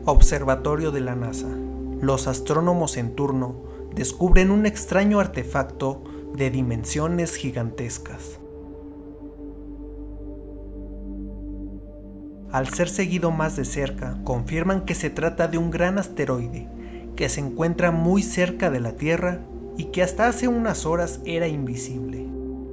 Observatorio de la NASA. Los astrónomos en turno descubren un extraño artefacto de dimensiones gigantescas. Al ser seguido más de cerca, confirman que se trata de un gran asteroide que se encuentra muy cerca de la Tierra y que hasta hace unas horas era invisible.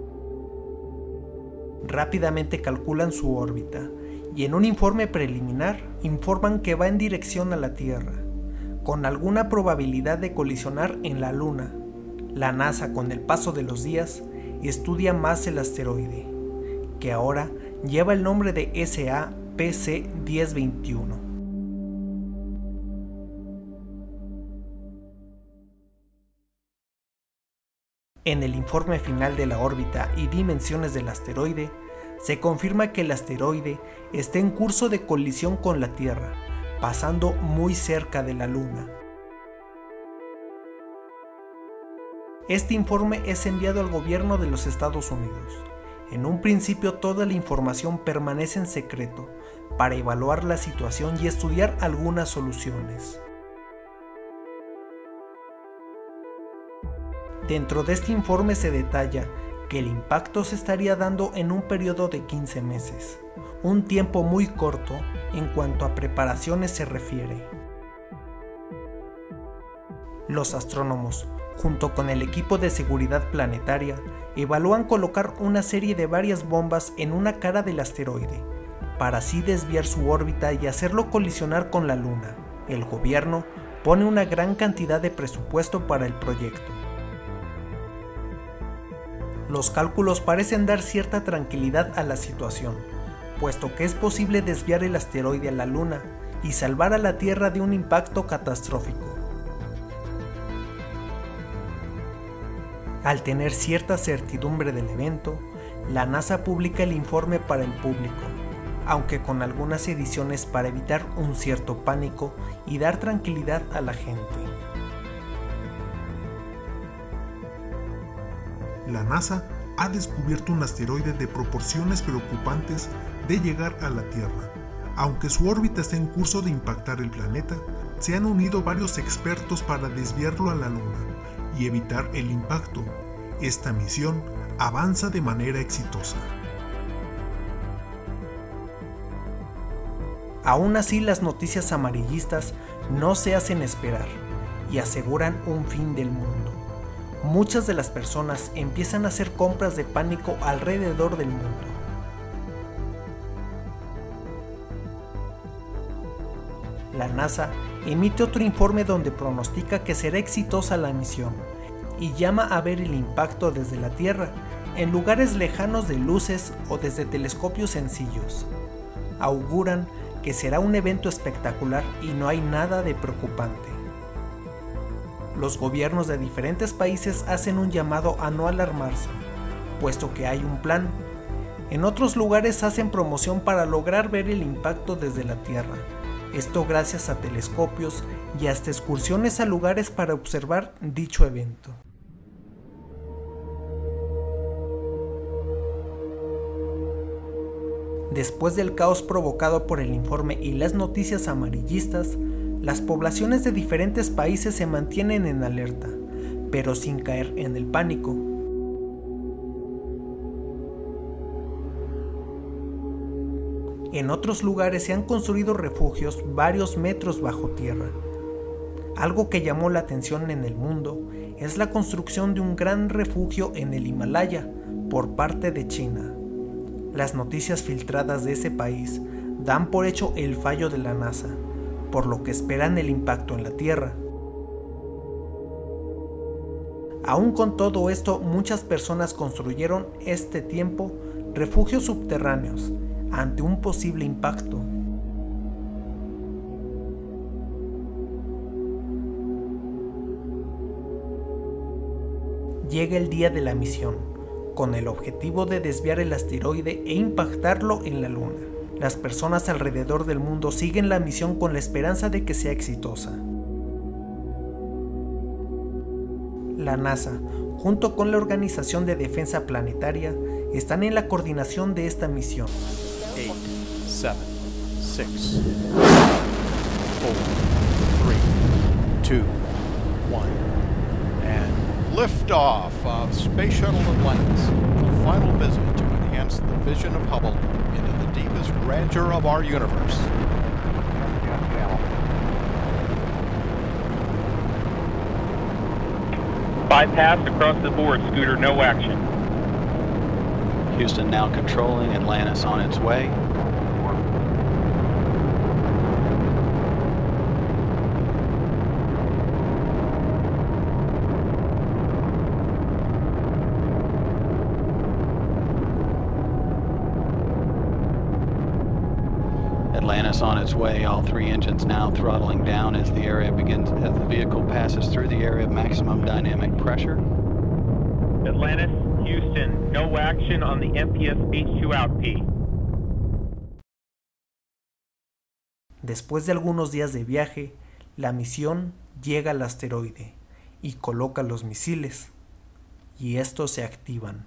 Rápidamente calculan su órbita y en un informe preliminar informan que va en dirección a la Tierra, con alguna probabilidad de colisionar en la Luna. La NASA, con el paso de los días, estudia más el asteroide, que ahora lleva el nombre de SAPC-1021. En el informe final de la órbita y dimensiones del asteroide, se confirma que el asteroide está en curso de colisión con la Tierra, pasando muy cerca de la Luna. Este informe es enviado al gobierno de los Estados Unidos. En un principio toda la información permanece en secreto para evaluar la situación y estudiar algunas soluciones. Dentro de este informe se detalla que el impacto se estaría dando en un periodo de 15 meses, un tiempo muy corto en cuanto a preparaciones se refiere. Los astrónomos, junto con el equipo de seguridad planetaria, evalúan colocar una serie de varias bombas en una cara del asteroide, para así desviar su órbita y hacerlo colisionar con la Luna. El gobierno pone una gran cantidad de presupuesto para el proyecto. Los cálculos parecen dar cierta tranquilidad a la situación, puesto que es posible desviar el asteroide a la Luna y salvar a la Tierra de un impacto catastrófico. Al tener cierta certidumbre del evento, la NASA publica el informe para el público, aunque con algunas ediciones para evitar un cierto pánico y dar tranquilidad a la gente. La NASA ha descubierto un asteroide de proporciones preocupantes de llegar a la Tierra. Aunque su órbita está en curso de impactar el planeta, se han unido varios expertos para desviarlo a la Luna y evitar el impacto. Esta misión avanza de manera exitosa. Aún así, las noticias amarillistas no se hacen esperar y aseguran un fin del mundo. Muchas de las personas empiezan a hacer compras de pánico alrededor del mundo. La NASA emite otro informe donde pronostica que será exitosa la misión y llama a ver el impacto desde la Tierra, en lugares lejanos de luces o desde telescopios sencillos. Auguran que será un evento espectacular y no hay nada de preocupante. Los gobiernos de diferentes países hacen un llamado a no alarmarse, puesto que hay un plan. En otros lugares hacen promoción para lograr ver el impacto desde la Tierra, esto gracias a telescopios y hasta excursiones a lugares para observar dicho evento. Después del caos provocado por el informe y las noticias amarillistas, las poblaciones de diferentes países se mantienen en alerta, pero sin caer en el pánico. En otros lugares se han construido refugios varios metros bajo tierra. Algo que llamó la atención en el mundo es la construcción de un gran refugio en el Himalaya por parte de China. Las noticias filtradas de ese país dan por hecho el fallo de la NASA, por lo que esperan el impacto en la Tierra. Aún con todo esto, muchas personas construyeron este tiempo refugios subterráneos ante un posible impacto. Llega el día de la misión, con el objetivo de desviar el asteroide e impactarlo en la Luna. Las personas alrededor del mundo siguen la misión con la esperanza de que sea exitosa. La NASA, junto con la Organización de Defensa Planetaria, están en la coordinación de esta misión. 8, 7, 6, 4, 3, 2, 4, 3, 2, 1. And liftoff of Space Shuttle Atlantis. A final visit to enhance the vision of Hubble into the deepest grandeur of our universe. Bypass across the board, Scooter, no action. Houston now controlling, Atlantis on its way. Atlantis on its way, all three engines now throttling down as the vehicle passes through the area of maximum dynamic pressure. Atlantis, Houston, no action on the MPS Beach 2 out, P. Después de algunos días de viaje, la misión llega al asteroide y coloca los misiles, y estos se activan.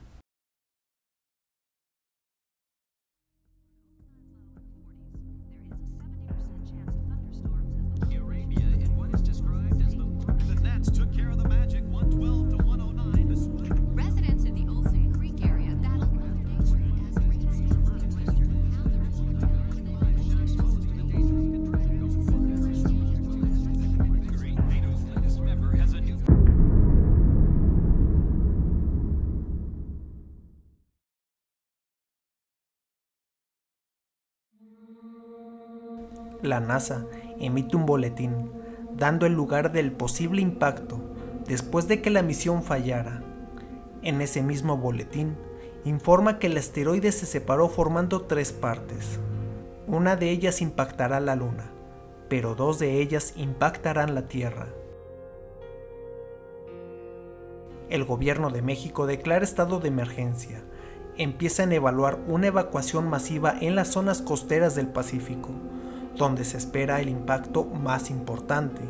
La NASA emite un boletín dando el lugar del posible impacto después de que la misión fallara. En ese mismo boletín informa que el asteroide se separó formando 3 partes. Una de ellas impactará la Luna, pero 2 de ellas impactarán la Tierra. El gobierno de México declara estado de emergencia. Empiezan a evaluar una evacuación masiva en las zonas costeras del Pacífico, donde se espera el impacto más importante.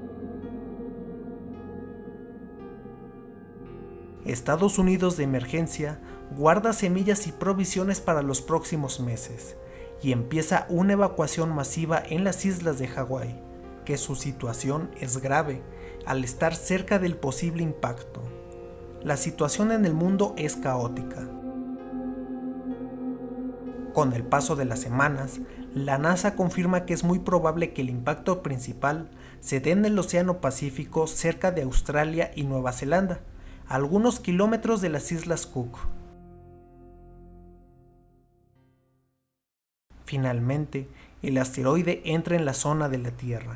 Estados Unidos de emergencia guarda semillas y provisiones para los próximos meses y empieza una evacuación masiva en las islas de Hawái, que su situación es grave al estar cerca del posible impacto. La situación en el mundo es caótica. Con el paso de las semanas, la NASA confirma que es muy probable que el impacto principal se dé en el Océano Pacífico cerca de Australia y Nueva Zelanda, a algunos kilómetros de las Islas Cook. Finalmente, el asteroide entra en la zona de la Tierra.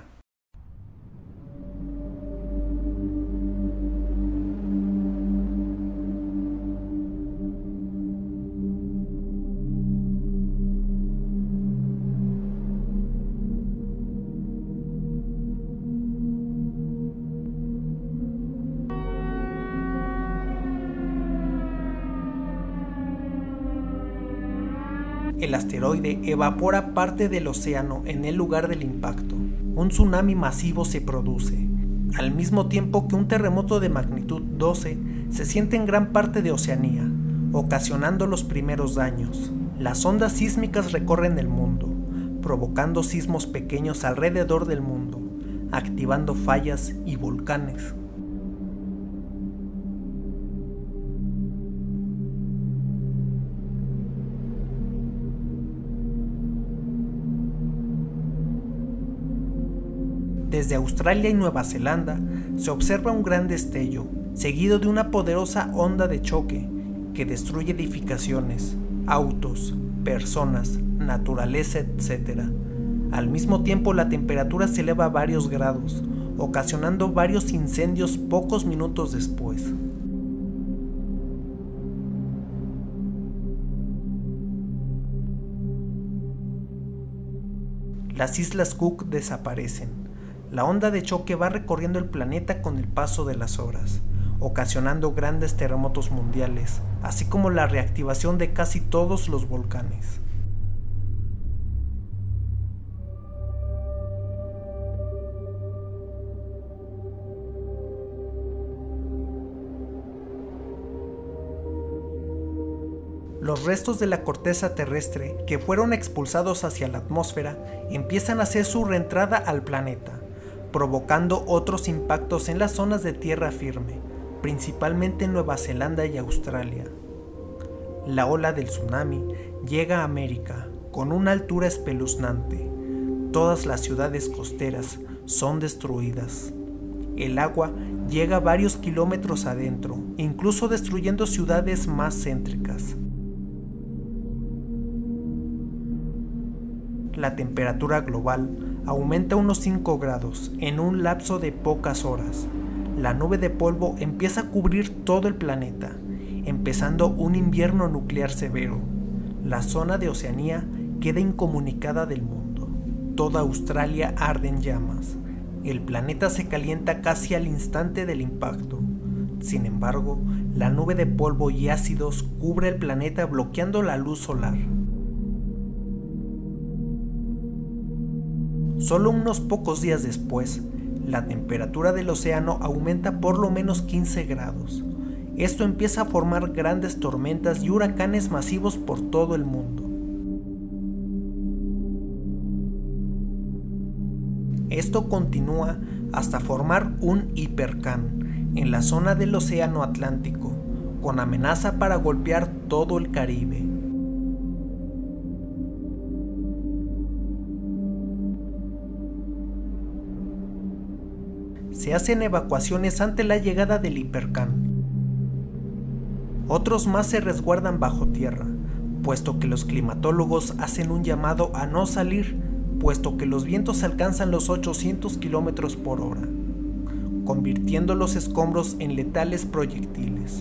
El asteroide evapora parte del océano en el lugar del impacto. Un tsunami masivo se produce, al mismo tiempo que un terremoto de magnitud 12 se siente en gran parte de Oceanía, ocasionando los primeros daños. Las ondas sísmicas recorren el mundo, provocando sismos pequeños alrededor del mundo, activando fallas y volcanes. Desde Australia y Nueva Zelanda se observa un gran destello, seguido de una poderosa onda de choque que destruye edificaciones, autos, personas, naturaleza, etc. Al mismo tiempo, la temperatura se eleva a varios grados, ocasionando varios incendios pocos minutos después. Las Islas Cook desaparecen. La onda de choque va recorriendo el planeta con el paso de las horas, ocasionando grandes terremotos mundiales, así como la reactivación de casi todos los volcanes. Los restos de la corteza terrestre que fueron expulsados hacia la atmósfera empiezan a hacer su reentrada al planeta, provocando otros impactos en las zonas de tierra firme, principalmente en Nueva Zelanda y Australia. La ola del tsunami llega a América con una altura espeluznante. Todas las ciudades costeras son destruidas. El agua llega varios kilómetros adentro, incluso destruyendo ciudades más céntricas. La temperatura global aumenta unos 5 grados en un lapso de pocas horas. La nube de polvo empieza a cubrir todo el planeta, empezando un invierno nuclear severo. La zona de Oceanía queda incomunicada del mundo. Toda Australia arde en llamas. El planeta se calienta casi al instante del impacto. Sin embargo, la nube de polvo y ácidos cubre el planeta bloqueando la luz solar. Solo unos pocos días después, la temperatura del océano aumenta por lo menos 15 grados. Esto empieza a formar grandes tormentas y huracanes masivos por todo el mundo. Esto continúa hasta formar un hipercán en la zona del océano Atlántico, con amenaza para golpear todo el Caribe. Se hacen evacuaciones ante la llegada del hipercán. Otros más se resguardan bajo tierra, puesto que los climatólogos hacen un llamado a no salir, puesto que los vientos alcanzan los 800 km por hora, convirtiendo los escombros en letales proyectiles.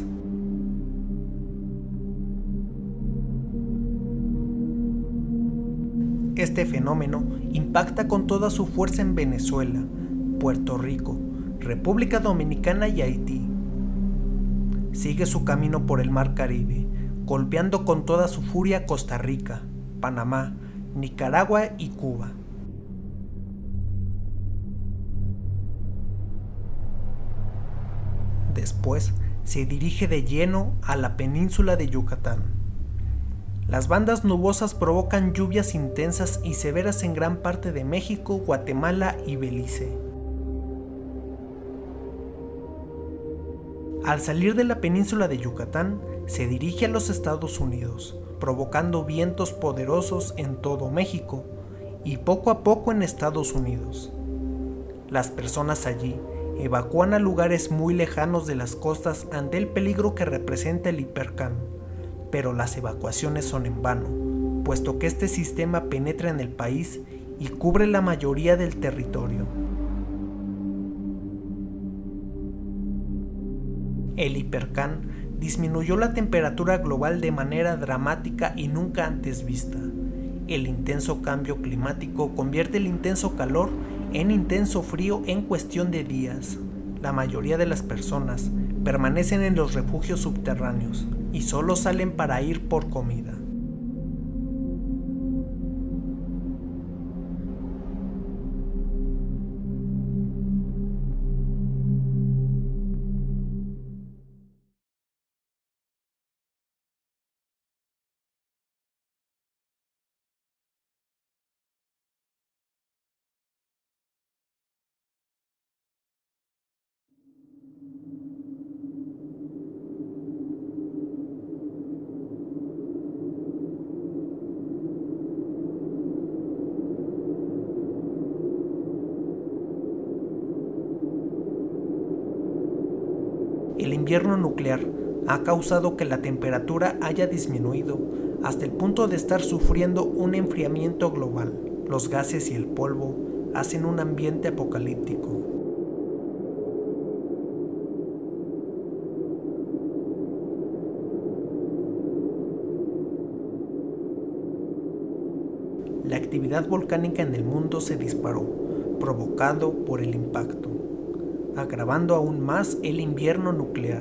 Este fenómeno impacta con toda su fuerza en Venezuela, Puerto Rico, República Dominicana y Haití. Sigue su camino por el Mar Caribe, golpeando con toda su furia Costa Rica, Panamá, Nicaragua y Cuba. Después se dirige de lleno a la península de Yucatán. Las bandas nubosas provocan lluvias intensas y severas en gran parte de México, Guatemala y Belice. Al salir de la península de Yucatán, se dirige a los Estados Unidos, provocando vientos poderosos en todo México y poco a poco en Estados Unidos. Las personas allí evacúan a lugares muy lejanos de las costas ante el peligro que representa el hipercán, pero las evacuaciones son en vano, puesto que este sistema penetra en el país y cubre la mayoría del territorio. El hipercán disminuyó la temperatura global de manera dramática y nunca antes vista. El intenso cambio climático convierte el intenso calor en intenso frío en cuestión de días. La mayoría de las personas permanecen en los refugios subterráneos y solo salen para ir por comida. El invierno nuclear ha causado que la temperatura haya disminuido hasta el punto de estar sufriendo un enfriamiento global. Los gases y el polvo hacen un ambiente apocalíptico. La actividad volcánica en el mundo se disparó, provocado por el impacto, agravando aún más el invierno nuclear.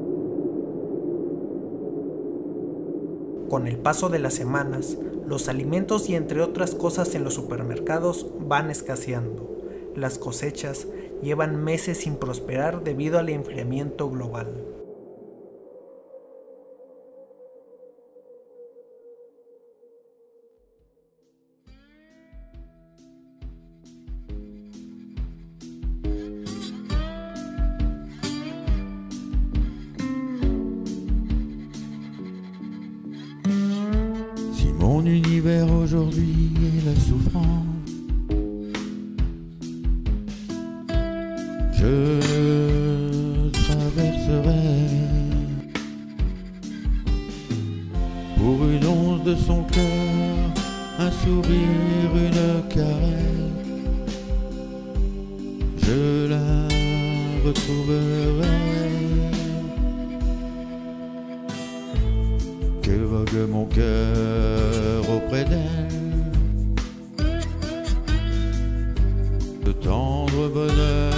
Con el paso de las semanas, los alimentos y entre otras cosas en los supermercados van escaseando. Las cosechas llevan meses sin prosperar debido al enfriamiento global. Mon univers aujourd'hui est la souffrance. Je traverserai pour une once de son cœur, un sourire, une caresse. Je la retrouverai. Que vogue mon cœur auprès d'elle, de tendre bonheur